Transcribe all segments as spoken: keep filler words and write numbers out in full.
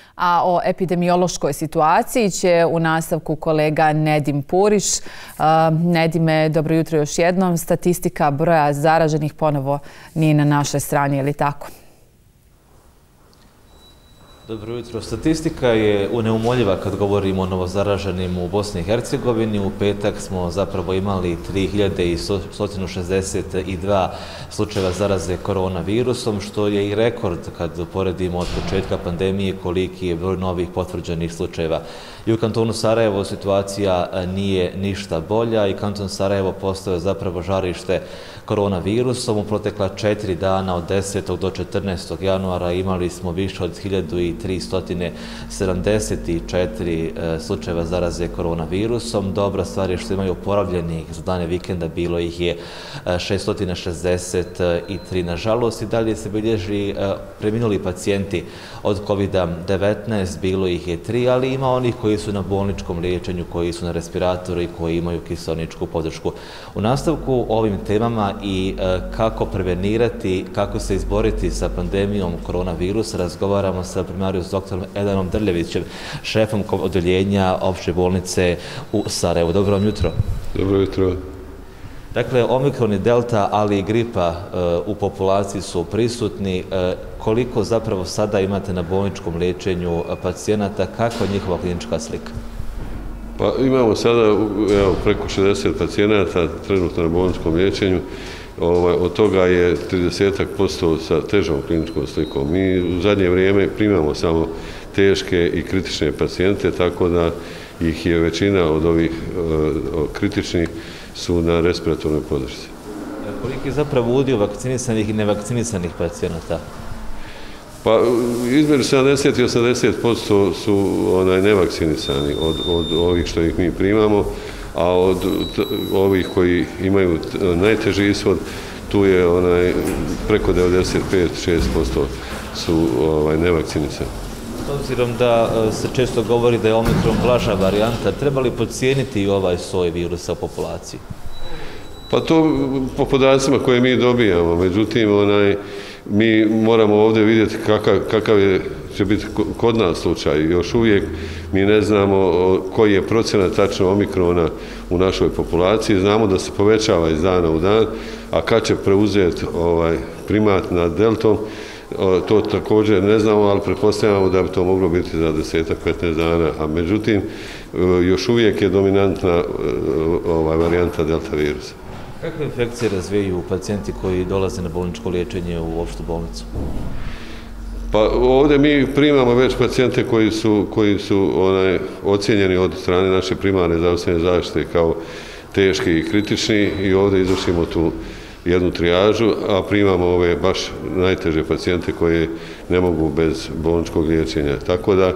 A o epidemiološkoj situaciji će u nastavku kolega Nedim Puriš. Nedime, dobro jutro još jednom. Statistika broja zaraženih ponovo nije na našoj strani, je li tako? Dobro jutro. Statistika je neumoljiva kad govorimo o novozaraženim u Bosni i Hercegovini. U petak smo zapravo imali tri hiljade sto šezdeset dva slučajeva zaraze koronavirusom, što je i rekord kad poredimo od početka pandemije koliki je broj novih potvrđenih slučajeva. I u kantonu Sarajevo situacija nije ništa bolja i kanton Sarajevo postao je zapravo žarište koronavirusom. U protekla četiri dana od desetog do četrnaestog januara imali smo više od hiljadu tristo sedamdeset četiri slučajeva zaraze koronavirusom. Dobra stvar je što imaju oporavljenih za dane vikenda, bilo ih je šesto šezdeset tri. Nažalost, i dalje se bilježi preminuli pacijenti od kovid devetnaest, bilo ih je tri, ali ima onih koji su na bolničkom liječenju, koji su na respiratoru i koji imaju kiseoničku podršku. U nastavku o ovim temama i kako prevenirati, kako se izboriti sa pandemijom koronavirusa razgovaramo sa primarius doktorom Edanom Drljevićem, šefom odeljenja opće bolnice u Sarajevu. Dobro vam jutro. Dobro jutro. Dakle, omikron i delta, ali i gripa u populaciji su prisutni. Koliko zapravo sada imate na bolničkom liječenju pacijenata, kakva je njihova klinička slika? Pa imamo sada evo, preko šezdeset pacijenata trenutno na bolničkom liječenju. Ovaj, od toga je trideset posto sa težom kliničkom slikom. Mi u zadnje vrijeme primamo samo teške i kritične pacijente, tako da ih je većina od ovih uh, kritičnih su na respiratornoj podršci. Koliki je zapravo udio vakcinisanih i nevakcinisanih pacijenata? Pa između sedamdeset i osamdeset posto su onaj nevakcinisani od, od ovih što ih mi primamo, a od ovih koji imaju najteži ishod, tu je onaj preko devedeset pet do šest posto su ovaj, nevakcinisani. S obzirom da se često govori da je omikron blaža varijanta, treba li podcijeniti i ovaj soj virusa u populaciji? Pa to po podacima koje mi dobijamo, međutim, onaj, mi moramo ovdje vidjeti kakav, kakav je, će biti kod nas slučaj. Još uvijek mi ne znamo koji je procenat tačno omikrona u našoj populaciji. Znamo da se povećava iz dana u dan, a kad će preuzeti ovaj, primat nad deltom, to također ne znamo, ali pretpostavljamo da bi to moglo biti za deset do petnaest dana. A međutim, još uvijek je dominantna ovaj, varijanta delta virusa. Kakve infekcije razvijaju pacijenti koji dolaze na bolničko liječenje u opštu bolnicu? Pa ovdje mi primamo već pacijente koji su, koji su onaj, ocijenjeni od strane naše primarne zdravstvene zaštite kao teški i kritični i ovdje izvršimo tu jednu trijažu, a primamo ove baš najteže pacijente koji ne mogu bez bolničkog liječenja. Tako da,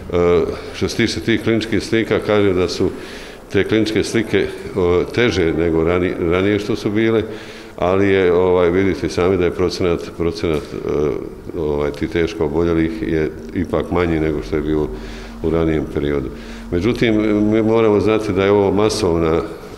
što se tiče tih kliničkih slika, kažem da su te kliničke slike teže nego ranije, ranije što su bile, ali je, ovaj, vidite sami da je procenat, procenat ovaj, ti teško oboljelih je ipak manji nego što je bilo u ranijem periodu. Međutim, mi moramo znati da je ovo masovna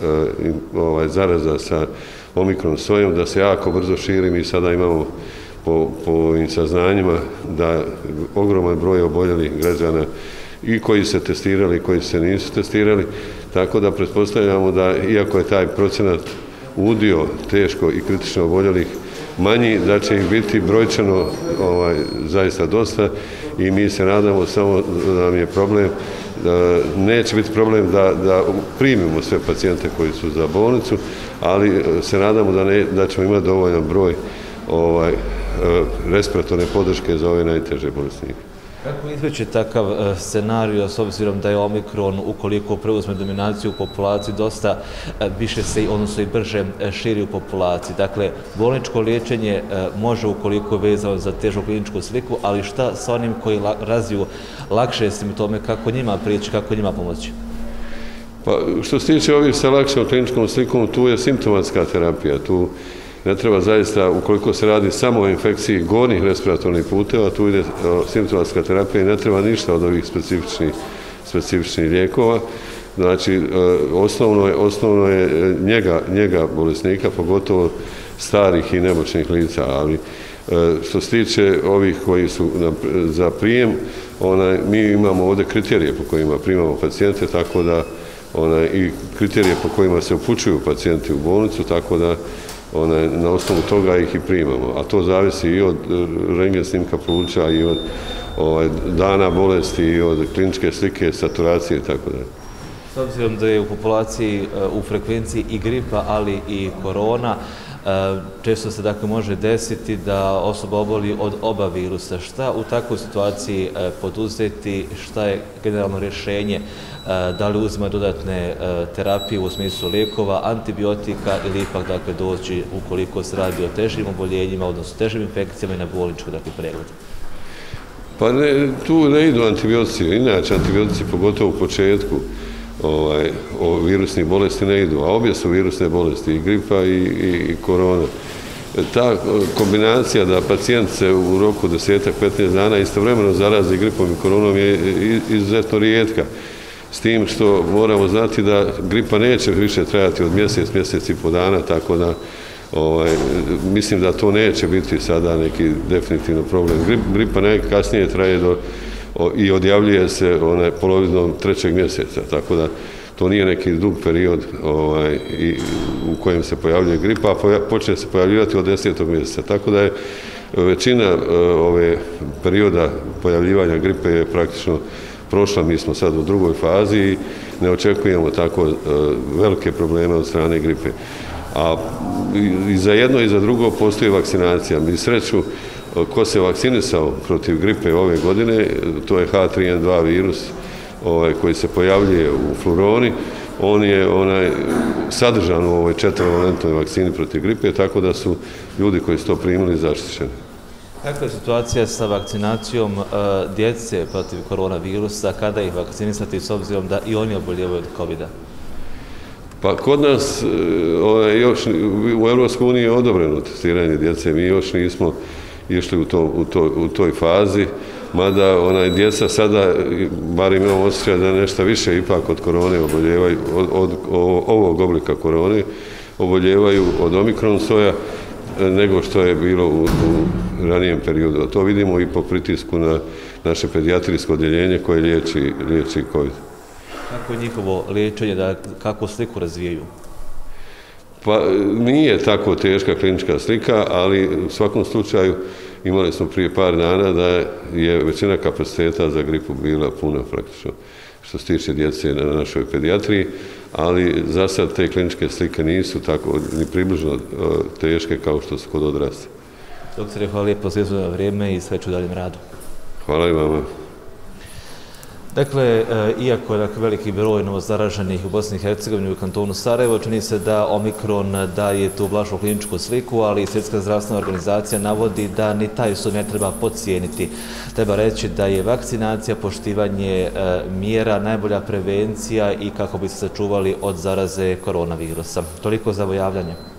ovaj, zaraza sa omikron sojom, da se jako brzo širi. Mi sada imamo po, po ovim saznanjima da ogroman broj oboljelih građana i koji se testirali i koji se nisu testirali, tako da pretpostavljamo da iako je taj procenat udio teško i kritično oboljelih manji, da će ih biti brojčano ovaj, zaista dosta i mi se nadamo samo da nam je problem, da neće biti problem da, da primimo sve pacijente koji su za bolnicu, ali se nadamo da, ne, da ćemo imati dovoljan broj ovaj, respiratorne podrške za ove najteže bolesnike. Kako izveći takav scenarij s obzirom da je omikron, ukoliko preuzme dominaciju u populaciji, dosta više se, odnosno i brže širi u populaciji? Dakle, bolničko liječenje može ukoliko je vezano za težu kliničku sliku, ali šta sa onim koji razviju lakše simptome, kako njima prići, kako njima pomoći? Pa, što se tiče ovih sa lakšom kliničkom slikom, tu je simptomatska terapija. Tu ne treba zaista, ukoliko se radi samo o infekciji gornjih respiratornih puteva, tu ide simptomatska terapija i ne treba ništa od ovih specifičnih, specifičnih lijekova. Znači, osnovno je, osnovno je njega, njega bolesnika, pogotovo starih i nemoćnih lica, ali što se tiče ovih koji su za prijem, onaj, mi imamo ovdje kriterije po kojima primamo pacijente, tako da onaj, i kriterije po kojima se upućuju pacijenti u bolnicu, tako da onaj, na osnovu toga ih i primamo. A to zavisi i od rentgen snimka pluća, i od ovaj, dana bolesti, i od kliničke slike, saturacije i tako da. S obzirom da je u populaciji u frekvenciji i gripa, ali i korona, često se dakle može desiti da osoba oboli od oba virusa. Šta u takvoj situaciji poduzeti, šta je generalno rješenje, da li uzima dodatne terapije u smislu lijekova, antibiotika ili ipak dakle doći ukoliko se radi o težim oboljenjima, odnosno težim infekcijama i na bolnički dakle pregled? Pa ne, tu ne idu antibiotici, inače antibiotici pogotovo u početku ovaj, o virusnih bolesti ne idu, a obje su virusne bolesti, i gripa i, i, i korona. Ta kombinacija da pacijent se u roku desetak do petnaest dana istovremeno zarazi gripom i koronom je izuzetno rijetka. S tim što moramo znati da gripa neće više trajati od mjesec, mjesec i po dana, tako da ovaj, mislim da to neće biti sada neki definitivno problem. Grip, gripa najkasnije traje do i odjavljuje se onaj polovinom trećeg mjeseca, tako da to nije neki dug period ovaj, i, u kojem se pojavljuje gripa, a počne se pojavljivati od desetog mjeseca, tako da je većina uh, ove perioda pojavljivanja gripe je praktično prošla, mi smo sad u drugoj fazi i ne očekujemo tako uh, velike probleme od strane gripe. A i, i za jedno i za drugo postoji vakcinacija. Mi sreću, ko se vakcinisao protiv gripe ove godine, to je H tri N dva virus ovaj, koji se pojavljuje u fluroni, on je onaj, sadržan u ovoj četvrovalentnoj vakcini protiv gripe, tako da su ljudi koji su to primili zaštićeni. Kakva je situacija sa vakcinacijom uh, djece protiv koronavirusa, kada ih vakcinisati s obzirom da i oni oboljevaju od kovida? Pa kod nas ovaj, još u Europskoj uniji je odobreno testiranje djece, mi još nismo išli u, to, u, to, u toj fazi, mada onaj djeca sada, bar imamo osjećaj da nešto više ipak od korone oboljevaju, od, od, od ovog oblika korone oboljevaju od omikron soja nego što je bilo u, u ranijem periodu. To vidimo i po pritisku na naše pedijatrijsko odjeljenje koje liječi, liječi COVID. Kako je njihovo liječenje, da kako sliku razvijaju? Pa nije tako teška klinička slika, ali u svakom slučaju imali smo prije par dana da je većina kapaciteta za gripu bila puna praktično što se tiče djece na našoj pedijatriji, ali za sad te kliničke slike nisu tako ni približno teške kao što su kod odrasli. Doktore, hvala lijepo za izvodno vrijeme i sreću u daljem radu. Hvala i vama. Dakle, iako je veliki broj novozaraženih u Bosni i Hercegovini i u kantonu Sarajevo, čini se da Omikron daje tu blažu kliničku sliku, ali Svjetska zdravstvena organizacija navodi da ni taj sud ne treba podcijeniti. Treba reći da je vakcinacija, poštivanje mjera najbolja prevencija i kako bi se sačuvali od zaraze koronavirusa. Toliko za ovo javljanje.